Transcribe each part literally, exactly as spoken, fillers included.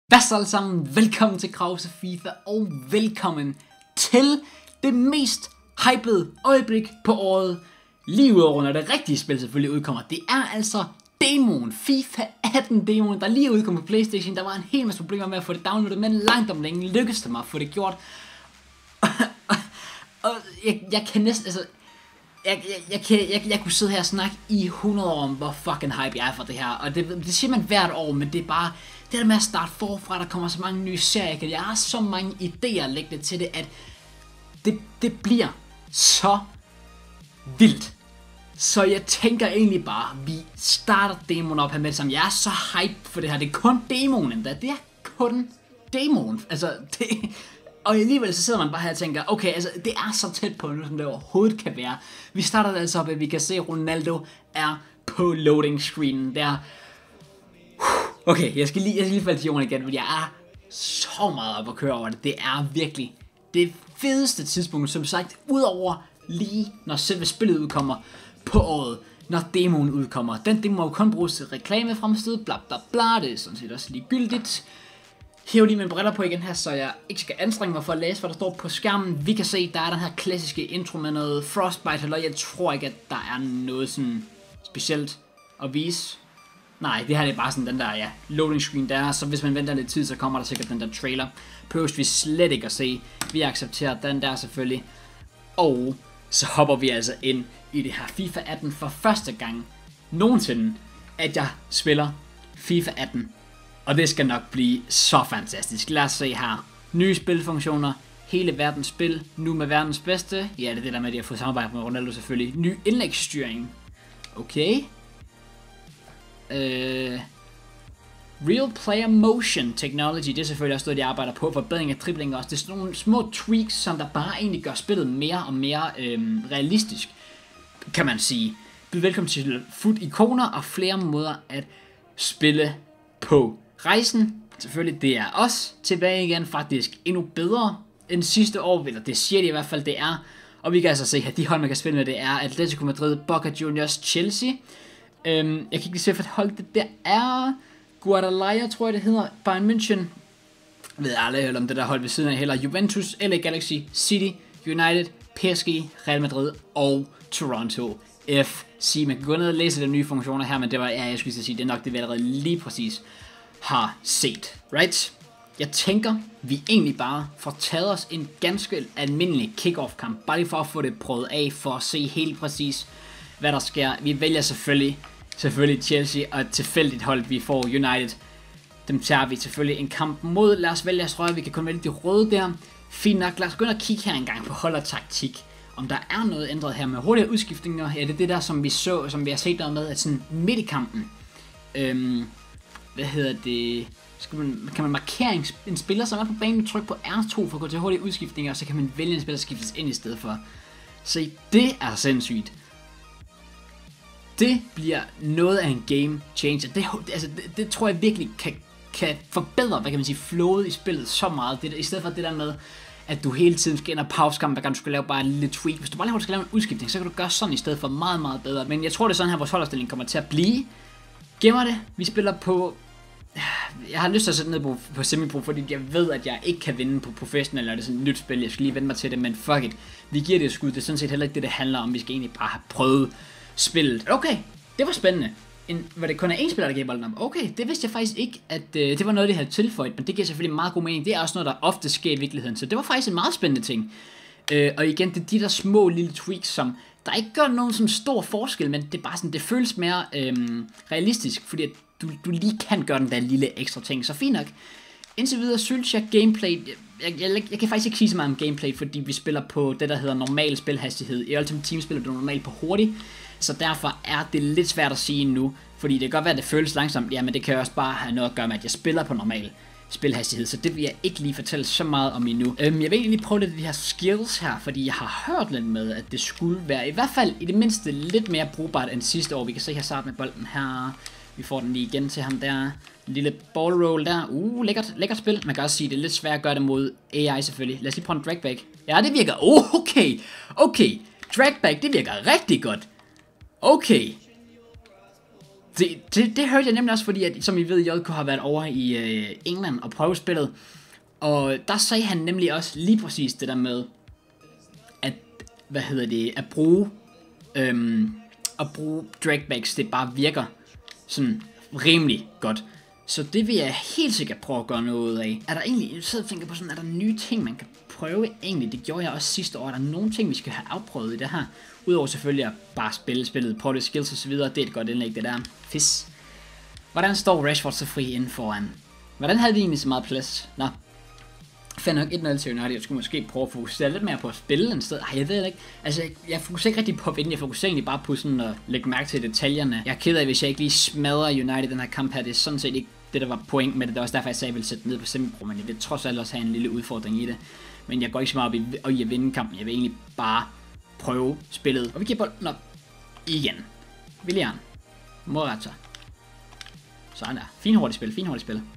Hvad så alle sammen? Velkommen til Krause FIFA, og velkommen til det mest hypede øjeblik på året. Lige udover når det rigtige spil selvfølgelig udkommer. Det er altså demoen, FIFA atten demoen, der lige er udkommet på PlayStation. Der var en hel masse problemer med at få det downloadet, men langt om længe lykkedes det mig at få det gjort. Og jeg, jeg kan næsten, altså... Jeg, jeg, jeg, kan, jeg, jeg kunne sidde her og snakke i hundrede år om, hvor fucking hype jeg er for det her. Og det, det siger man hvert år, men det er bare... Det der med at starte forfra, der kommer så mange nye serier. Jeg har så mange idéer liggende til det, at det, det bliver så vildt. Så jeg tænker egentlig bare, vi starter demoen op her med det samme. Jeg er så hype for det her. Det er kun demoen endda. Det er kun demoen. Altså, det... Og alligevel så sidder man bare her og tænker, okay, altså det er så tæt på nu, som det overhovedet kan være. Vi starter altså op, at vi kan se, at Ronaldo er på loading screenen der. Okay, jeg skal lige, jeg skal lige falde til jorden igen, fordi jeg er så meget op at køre over det. Det er virkelig det fedeste tidspunkt, som sagt, udover lige når selve spillet udkommer på året, når demoen udkommer. Den demo må jo kun bruges til reklamefremstød, bla bla bla, det er sådan set også ligegyldigt. Hæv lige mine briller på igen her, så jeg ikke skal anstrenge mig for at læse, hvad der står på skærmen. Vi kan se, der er den her klassiske intro med noget Frostbite, eller jeg tror ikke, at der er noget sådan specielt at vise. Nej, det her er bare sådan den der, ja, loading screen der, så hvis man venter lidt tid, så kommer der sikkert den der trailer. Prøver vi slet ikke at se. Vi accepterer den der selvfølgelig. Og så hopper vi altså ind i det her FIFA atten for første gang nogensinde, at jeg spiller FIFA atten. Og det skal nok blive så fantastisk. Lad os se her. Nye spilfunktioner. Hele verdens spil. Nu med verdens bedste. Ja, det er det der med, at de har fået samarbejde med Ronaldo selvfølgelig. Ny indlægsstyring. Okay. Øh... Real Player Motion Technology. Det er selvfølgelig også noget, de arbejder på. Forbedring af dribling også. Det er sådan nogle små tweaks, som der bare egentlig gør spillet mere og mere øhm, realistisk. Kan man sige. Byd velkommen til foot-ikoner og flere måder at spille på. Rejsen, selvfølgelig, det er os tilbage igen, faktisk endnu bedre end sidste år, eller det siger de i hvert fald, det er. Og vi kan altså se her, de hold, man kan spille med, det er Atletico Madrid, Boca Juniors, Chelsea. Øhm, jeg kan ikke lige se, hvad hold det der er. Guadalajara, tror jeg det hedder, Bayern München. Jeg ved aldrig heller om det der hold ved siden af heller. Juventus, L A Galaxy, City, United, P S G, Real Madrid og Toronto F C. Man kan gå ned og læse de nye funktioner her, men det var, ja, jeg skulle sige, det er nok det, vi allerede lige præcis har set, right? Jeg tænker, vi egentlig bare får taget os en ganske almindelig kick-off kamp, bare lige for at få det prøvet af, for at se helt præcis, hvad der sker. Vi vælger selvfølgelig, selvfølgelig Chelsea, og et tilfældigt hold, vi får United. Dem tager vi selvfølgelig en kamp mod. Lad os vælge os røde, vi kan kun vælge de røde der. Fint nok, lad os gå ind og kigge her engang på hold og taktik. Om der er noget ændret her med hurtige udskiftninger. Ja, det er det der, som vi så, som vi har set noget med, at sådan midt i kampen. Øhm, hvad hedder det? Skal man, kan man markere en, en spiller, som er på banen, tryk på R to for at gå til hurtige udskiftninger, og så kan man vælge en spiller, der skiftes ind i stedet for. Se, det er sindssygt. Det bliver noget af en game changer. Det, altså, det, det tror jeg virkelig kan, kan forbedre, hvad kan man sige, flowet i spillet så meget. Det, i stedet for det der med, at du hele tiden skal ind og pause kampen, hver gang du skal lave bare en lille tweak. Hvis du bare laver, du skal lave en udskiftning, så kan du gøre sådan i stedet for meget, meget bedre. Men jeg tror, det er sådan her, vores holdopstilling kommer til at blive. Gemmer det. Vi spiller på... Jeg har lyst til at sætte ned på, på semi-pro, fordi jeg ved, at jeg ikke kan vinde på professionel, eller det er sådan et nyt spil. Jeg skal lige vende mig til det, men fuck it. Vi giver det et skud. Det er sådan set heller ikke det, det handler om. Vi skal egentlig bare have prøvet spillet. Okay, det var spændende. En, var det kun én spiller, der gav bolden om? Okay, det vidste jeg faktisk ikke, at øh, det var noget, de havde tilføjet, men det giver selvfølgelig meget god mening. Det er også noget, der ofte sker i virkeligheden, så det var faktisk en meget spændende ting. Øh, og igen, det er de der små lille tweaks, som der ikke gør nogen som stor forskel, men det er bare sådan, det føles mere øh, realistisk, fordi at du, du lige kan gøre den der lille ekstra ting, så fint nok. Indtil videre synes jeg gameplay, jeg, jeg, jeg kan faktisk ikke sige så meget om gameplay, fordi vi spiller på det, der hedder normal spilhastighed. I Ultimate Team spiller du normalt på hurtigt, så derfor er det lidt svært at sige nu, fordi det kan godt være, at det føles langsomt, ja, men det kan også bare have noget at gøre med, at jeg spiller på normal spilhastighed, så det vil jeg ikke lige fortælle så meget om endnu. Øhm, jeg vil egentlig prøve lidt af de her skills her, fordi jeg har hørt lidt med, at det skulle være i hvert fald i det mindste lidt mere brugbart end sidste år. Vi kan se her starte med bolden her. Vi får den lige igen til ham der. En lille ball roll der. Uh, lækkert, lækkert spil. Man kan også sige, at det er lidt svært at gøre det mod A I selvfølgelig. Lad os lige prøve en dragback. Ja, det virker. Oh, okay. Okay. Dragback, det virker rigtig godt. Okay. Det, det, det hørte jeg nemlig også, fordi at, som I ved, J K har været over i øh, England og prøvet spillet. Og der sagde han nemlig også lige præcis det der med, at, hvad hedder det, at bruge, øhm, at bruge dragbacks, det bare virker sådan rimelig godt. Så det vil jeg helt sikkert prøve at gøre noget af. Er der egentlig, jeg sidder og tænker på sådan, er der nye ting, man kan prøve egentlig? Det gjorde jeg også sidste år. Er der nogle ting, vi skal have afprøvet i det her? Udover selvfølgelig at bare spille spillet, prøve det skills og så videre. Det er et godt indlæg, det der. Fis. Hvordan står Rashford så fri inden foran? Hvordan havde de egentlig så meget plads? Nå. Fandt nok et nul til United. Jeg skulle måske prøve at fokusere lidt mere på at spille en sted. Ej, jeg ved det ikke. Altså, jeg fokuserer ikke rigtig på at vinde. Jeg fokuserer egentlig bare på sådan at lægge mærke til detaljerne. Jeg er ked af, hvis jeg ikke lige smadrer United den her kamp her. Det er sådan set ikke det, der var point med det. Det var også derfor, jeg sagde, at jeg ville sætte ned på semi-pro. Men jeg vil trods alt også have en lille udfordring i det. Men jeg går ikke så meget op i at vinde kampen. Jeg vil egentlig bare prøve spillet. Og vi giver bolden op igen. Willian. Morata. Sådan der. Fin hurtigt spil. Fin hurtigt spil.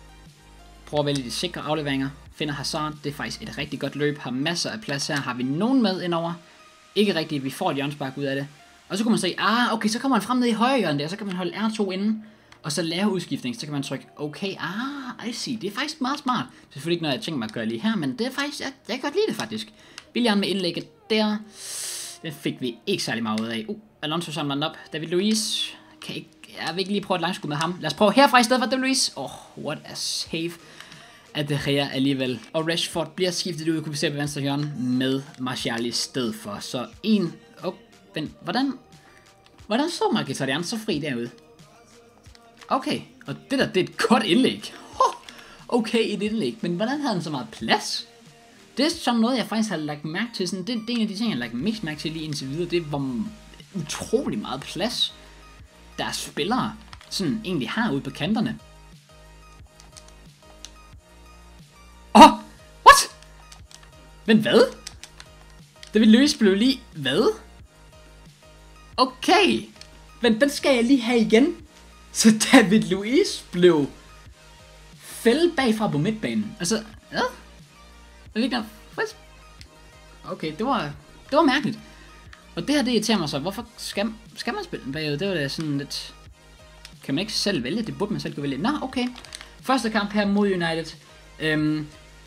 Prøv at vælge de sikre afleveringer. Finder Hazard. Det er faktisk et rigtig godt løb. Har masser af plads her. Har vi nogen med indover? Ikke rigtigt. Vi får et hjørnespark ud af det. Og så kan man se, ah, okay, så kommer man frem ned i højre hjørne der. Så kan man holde R to inde. Og så lave udskiftning. Så kan man trykke, okay, ah, I see. Det er faktisk meget smart. Det er selvfølgelig ikke noget, jeg tænker mig at gøre lige her. Men det er faktisk, jeg, jeg kan godt lide det faktisk. Willian med indlægget der. Den fik vi ikke særlig meget ud af. Uh, Alonso samler den op. David Luiz. Kan ikke, jeg vil ikke lige prøve et langskud med ham. Lad os prøve herfra i stedet for David Luiz. Åh, oh, what a save. At det her alligevel. Og Rashford bliver skiftet ud, kunne vi se på venstre hjørne, med Martial i stedet for. Så en... Oh, vent, hvordan... Hvordan så Mkhitaryan så fri derude? Okay, og det der, det er et godt indlæg. Okay, et indlæg. Men hvordan havde han så meget plads? Det er sådan noget, jeg faktisk har lagt mærke til. Sådan, det, det er en af de ting, jeg har lagt mest mærke til lige indtil videre. Det er, hvor utrolig meget plads deres spillere sådan egentlig har ude på kanterne. Åh! Oh, what? Men hvad? David Luiz blev lige... Hvad? Okay. Men den skal jeg lige have igen. Så David Luiz blev fældet bagfra på midtbanen. Altså, ja. Det er ikke noget... Okay, det var... Det var mærkeligt. Og det her, det irriterer mig så. Hvorfor skal, skal man spille den bagud? Det var da sådan lidt... Kan man ikke selv vælge? Det burde man selv kunne vælge. Nå, okay. Første kamp her mod United. Øhm,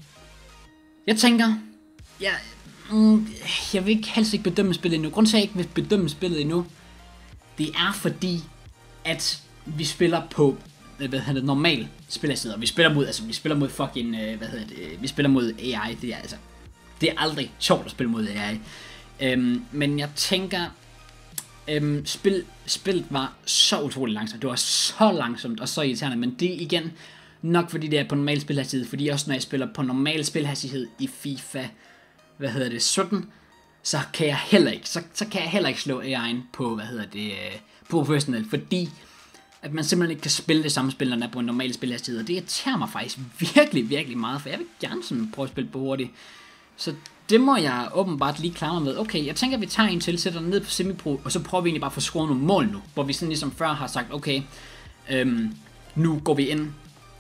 jeg tænker... Jeg, mm, jeg vil ikke helst ikke bedømme spillet endnu. Grunden til, at jeg ikke vil bedømme spillet endnu, det er fordi, at vi spiller på... Hvad hedder det? Normal spillerside. Vi spiller mod... Altså, vi spiller mod fucking... Hvad hedder det? Vi spiller mod A I. Det er altså... Det er aldrig sjovt at spille mod A I. Øhm, men jeg tænker, øhm, spil, spillet var så utroligt langsomt. Det var så langsomt og så irriterende. Men det er igen nok fordi det er på normal spilhastighed. Fordi også når jeg spiller på normal spilhastighed i FIFA, hvad hedder det, sytten, så kan jeg heller ikke, så, så kan jeg heller ikke slå A I'en på, hvad hedder det, på professionel. Fordi at man simpelthen ikke kan spille det samme spil, når den er på en normal spilhastighed. Og det irriterer mig faktisk virkelig, virkelig meget. For jeg vil gerne sådan prøve at spille på hurtigt. Så det må jeg åbenbart lige klare mig med. Okay, jeg tænker, at vi tager en til, sætter den ned på semi-pro, og så prøver vi egentlig bare at få scoret nogle mål nu. Hvor vi sådan ligesom før har sagt, okay, øhm, nu går vi ind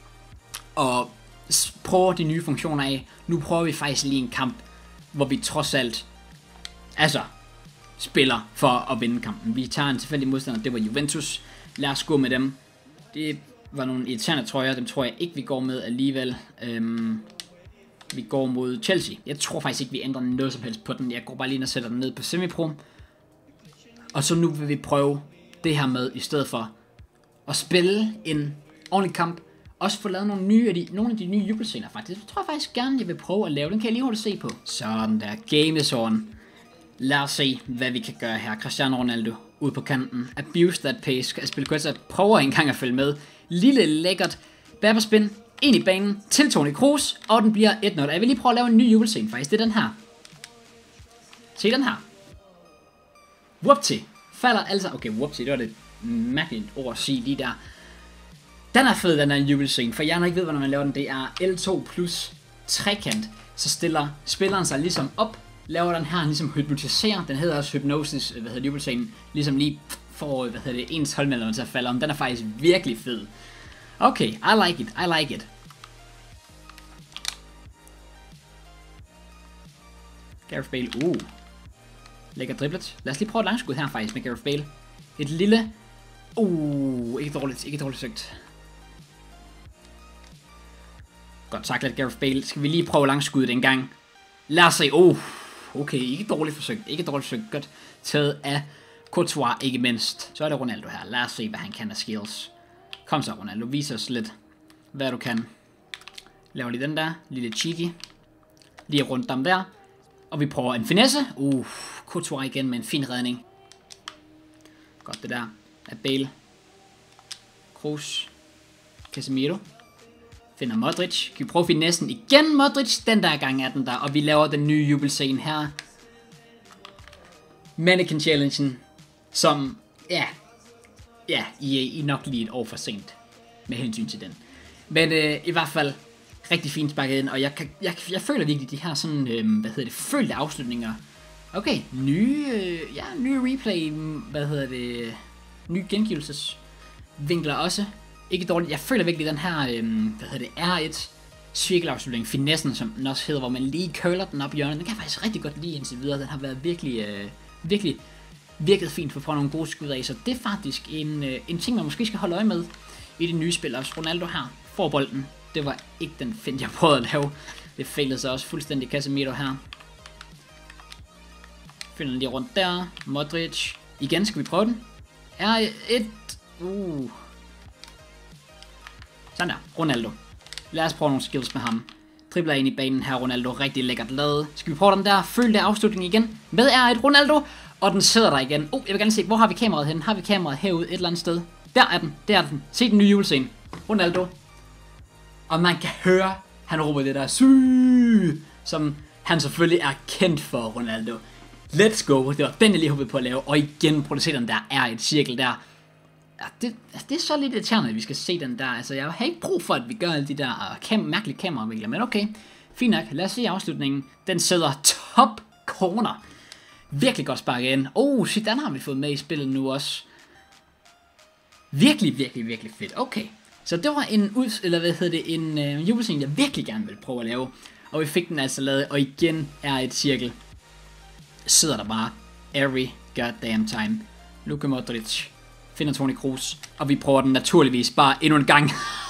og prøver de nye funktioner af. Nu prøver vi faktisk lige en kamp, hvor vi trods alt, altså, spiller for at vinde kampen. Vi tager en tilfældig modstander, det var Juventus. Lad os gå med dem. Det var nogle irriterende trøjer, dem tror jeg ikke, vi går med alligevel. Øhm... Vi går mod Chelsea. Jeg tror faktisk ikke, vi ændrer noget som helst på den. Jeg går bare lige og sætter den ned på semi-pro. Og så nu vil vi prøve det her med, i stedet for at spille en ordentlig kamp. Også få lavet nogle, nye af de, nogle af de nye jubelscener faktisk. Det tror jeg faktisk gerne, jeg vil prøve at lave. Den kan jeg lige hurtigt se på. Sådan der. Game is on. Lad os se, hvad vi kan gøre her. Cristiano Ronaldo ude på kanten. Abuse that pace. Skal spille godt, så prøver en gang at følge med. Lille lækkert. Bærberspin. Ind i banen til Toni Kroos, og den bliver et nul. Jeg vil lige prøve at lave en ny jubelscene faktisk. Det er den her. Se den her. Whoopty. Falder altså... Okay, whoopty, det var det mærkeligt ord at sige lige der. Den er fed, den er en jubelscene, for jeg nok ikke ved, hvordan man laver den. Det er L to plus trekant. Så stiller spilleren sig ligesom op, laver den her, ligesom hypnotiserer. Den hedder også hypnosis, hvad hedder jubelscenen. Ligesom lige får, hvad hedder det, ens holdmedlemmer til at falde om. Den er faktisk virkelig fed. Okay, I like it, I like it. Gareth Bale, uh. Lækker driblet. Lad os lige prøve et langskud her faktisk med Gareth Bale. Et lille Uh, ikke dårligt, ikke dårligt søgt. Godt taklet Gareth Bale. Skal vi lige prøve langskuddet en gang? Lad os se. Uh, okay, ikke dårligt forsøgt. Ikke dårligt forsøgt. Godt taget af Courtois, ikke mindst. Så er det Ronaldo her. Lad os se, hvad han kan af skills. Kom så, Ronaldo. Vis os lidt, hvad du kan. Laver lige den der. Lille cheeky. Lige rundt dem der. Og vi prøver en finesse. Uh, Courtois igen med en fin redning. Godt det der. Af Bale. Kroos. Casemiro. Finder Modric. Kan vi prøve finessen igen, Modric? Den der gang er den der. Og vi laver den nye jubelscene her. Mannequin Challengen. Som, ja. Ja, I er I nok lige et år for sent. Med hensyn til den. Men øh, i hvert fald rigtig fint sparket ind. Og jeg, kan, jeg, jeg føler virkelig de her sådan, øh, hvad hedder det, følte afslutninger. Okay, nye, øh, ja, nye replay, hvad hedder det, nye gengivelsesvinkler også. Ikke dårligt. Jeg føler virkelig den her, øh, hvad hedder det, R et cirkelafslutning, finessen, som den også hedder, hvor man lige curler den op i hjørnet. Den kan jeg faktisk rigtig godt lide indtil videre. Den har været virkelig, øh, virkelig virket fint for at få nogle gode skud af. Så det er faktisk en, øh, en ting, man måske skal holde øje med i det nye spil. Også Ronaldo her får bolden. Det var ikke den find, jeg prøvede at lave. Det failede så også fuldstændig. Casemiro her. Finder den lige rundt der. Modric. Igen skal vi prøve den. R et. Uh. Sådan der. Ronaldo. Lad os prøve nogle skills med ham. Dribler ind i banen her. Ronaldo. Rigtig lækkert lavet. Skal vi prøve den der. Følg det afslutning igen. Med R et. Ronaldo. Og den sidder der igen. Oh, jeg vil gerne se. Hvor har vi kameraet hen? Har vi kameraet herude et eller andet sted? Der er den. Der er den. Se den nye julescene. Ronaldo. Og man kan høre, han råber det der syg, som han selvfølgelig er kendt for, Ronaldo. Let's go. Det var den, jeg lige håbede på at lave. Og igen producere den der R et cirkel der. Ja, det, altså, det er så lidt irriterende, at vi skal se den der. Altså, jeg har ikke brug for, at vi gør alle de der kam mærkelige kameravinkler. Men okay, fint nok. Lad os se afslutningen. Den sidder top corner. Virkelig godt sparket ind. Oh, Zidane har vi fået med i spillet nu også. Virkelig, virkelig, virkelig fedt. Okay. Så det var en ud, eller hvad hedder det, en øh, jubelscene, jeg virkelig gerne ville prøve at lave. Og vi fik den altså lavet, og igen er et cirkel. Sidder der bare every goddamn time. Luka Modric finder Toni Kroos, og vi prøver den naturligvis bare endnu en gang.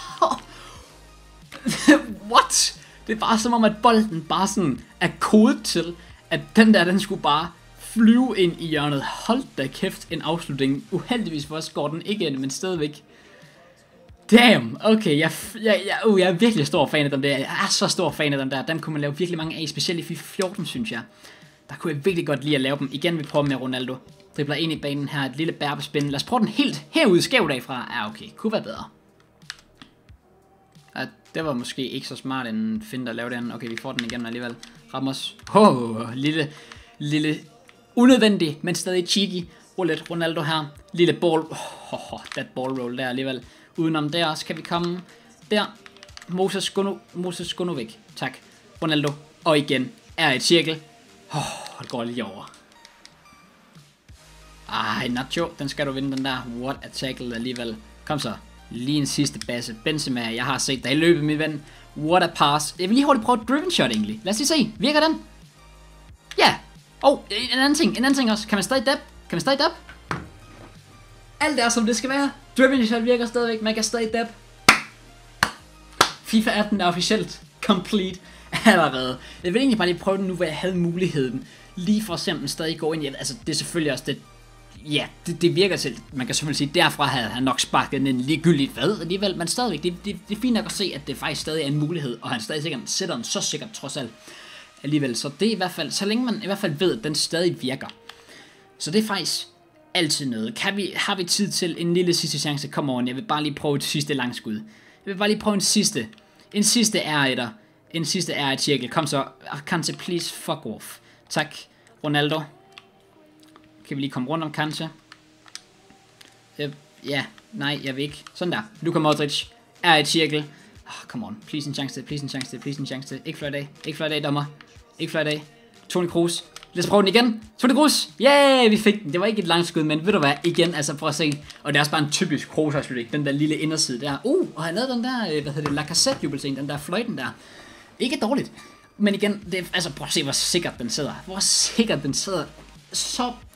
What? Det er bare som om, at bolden bare sådan er kodet til, at den der, den skulle bare flyve ind i hjørnet. Hold da kæft, en afslutning. Uheldigvis for os går den ikke ind, men stadigvæk. Damn, okay, jeg, jeg, jeg, uh, jeg er virkelig stor fan af dem der. Jeg er så stor fan af dem der. Dem kunne man lave virkelig mange af, specielt i FIFA fjorten, synes jeg. Der kunne jeg virkelig godt lide at lave dem. Igen, vi prøver med Ronaldo. Dribler ind i banen her, et lille bærbespin. Lad os prøve den helt herude skævt af fra. Ja, okay, kunne være bedre. Ja, det var måske ikke så smart en find at lave den. Okay, vi får den igen alligevel. Ramos. Oh, lille, lille, unødvendig, men stadig cheeky. Roulette, Ronaldo her. Lille ball. Oh, oh, that ball roll der alligevel. Udenom der, så kan vi komme der. Moses Skono, Moses Skonovic. Tak. Ronaldo. Og igen er et cirkel. Åh, oh, det går lige over. Ej, Nacho. Den skal du vinde, den der. What a tackle alligevel. Kom så. Lige en sidste basse. Benzema, jeg har set dig i løbet, min ven. What a pass. Jeg vil lige hurtigt prøve et driven shot egentlig. Lad os lige se. Virker den? Ja. Yeah. Oh, en anden ting. En anden ting også. Kan man stadig dab? Kan man stadig dab? Alt er som det skal være. Driven shot virker stadigvæk. Man kan stadig dab. FIFA atten er officielt complete allerede. Jeg vil egentlig bare lige prøve den nu, hvor jeg havde muligheden. Lige for at se, om den stadig går ind i. Altså, det er selvfølgelig også det. Ja, det, det virker til. Man kan selvfølgelig sige, derfra havde han nok sparket den ligegyldigt hvad alligevel. Men stadigvæk, det, det, det er fint nok at se, at det faktisk stadig er en mulighed. Og han stadig sikkert sætter den så sikkert trods alt alligevel. Så det er i hvert fald, så længe man i hvert fald ved, at den stadig virker. Så det er faktisk altid noget. Kan vi, har vi tid til en lille sidste chance? Kom on, jeg vil bare lige prøve et sidste langskud. Jeg vil bare lige prøve en sidste. En sidste R et'er. En sidste R et cirkel. Kom så. Kante, please fuck off. Tak. Ronaldo. Kan vi lige komme rundt om Kante? Ja, yeah, nej, jeg vil ikke. Sådan der. Luka Modric. R et cirkel. Oh, come on. Please en chance til. Please en chance til. Please en chance til. Ikke fløjt af. Ikke fløjt af, dommer. Ikke fløjt af. Toni Kroos. Lad os prøve den igen. Toni Kroos. Yeah, vi fik den. Det var ikke et langt skud, men ved du hvad? Igen, altså prøv at se. Og det er også bare en typisk Kroos-afslutning. Den der lille inderside der. Uh, og han lavede den der, hvad hedder det, Lacazette-jubelscene. Den der fløjten der. Ikke dårligt. Men igen, det er, altså prøv at se, hvor sikkert den sidder. Hvor sikkert den sidder. Så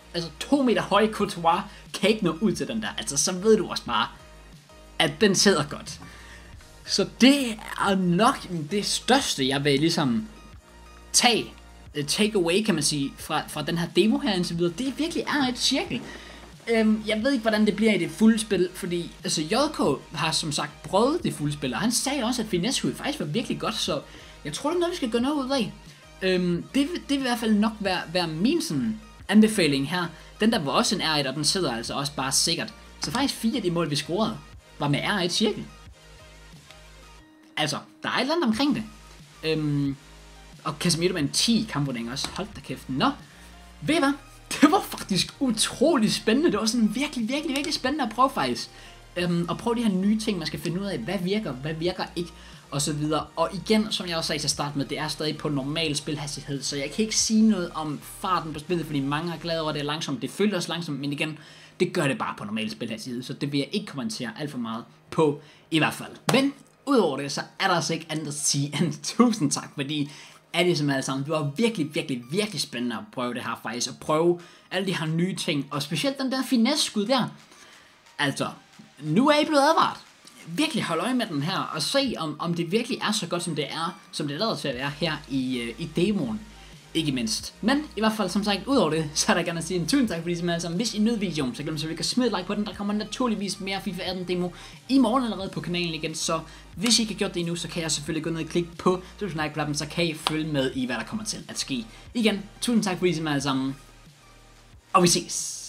altså to meter høje Courtois kan ikke nå ud til den der. Altså, så ved du også bare, at den sidder godt. Så det er nok det største, jeg vil ligesom tage, take away, kan man sige, fra, fra den her demo her indtil videre. Det virkelig er et cirkel. Øhm, jeg ved ikke, hvordan det bliver i det fulde spil, fordi altså, J K har som sagt prøvet det fulde spil, og han sagde også, at finesse faktisk var virkelig godt, så jeg tror, det er noget, vi skal gøre noget ud af. Øhm, det, det vil i hvert fald nok være, være min sådan anbefaling her. Den der var også en R et, og den sidder altså også bare sikkert. Så faktisk fire af de mål, vi scorede, var med R et cirkel. Altså, der er et eller andet omkring det. Øhm, og Casemiro med en ti kampvurdering også. Hold da kæft. Nå, ved I hvad? Det var faktisk utrolig spændende. Det var sådan virkelig, virkelig, virkelig spændende at prøve faktisk. Øhm, og prøve de her nye ting, man skal finde ud af. Hvad virker, hvad virker ikke, og så videre. Og igen, som jeg også sagde til at starte med, det er stadig på normal spilhastighed. Så jeg kan ikke sige noget om farten på spillet, fordi mange er glade over, at det er langsomt. Det føles også langsomt, men igen, det gør det bare på normal spilhastighed. Så det vil jeg ikke kommentere alt for meget på, i hvert fald. Men udover det, så er der altså ikke andet at sige end tusind tak, fordi alle som alle sammen, det var virkelig, virkelig, virkelig spændende at prøve det her faktisk, at prøve alle de her nye ting, og specielt den der finesse-skud der. Altså, nu er I blevet advaret. Virkelig hold øje med den her, og se om, om det virkelig er så godt, som det er, som det lader til at være her i, uh, i demoen. Ikke mindst. Men i hvert fald, som sagt, udover det, så er der gerne at sige en tusind tak, fordi som alle sammen, hvis I nød videoen, så glem så vi kan smide et like på den. Der kommer naturligvis mere FIFA atten demo i morgen allerede på kanalen igen, så hvis I ikke har gjort det endnu, så kan jeg selvfølgelig gå ned og klikke på like-knappen, så kan I følge med i, hvad der kommer til at ske. Igen, tusind tak, fordi som alle sammen, og vi ses.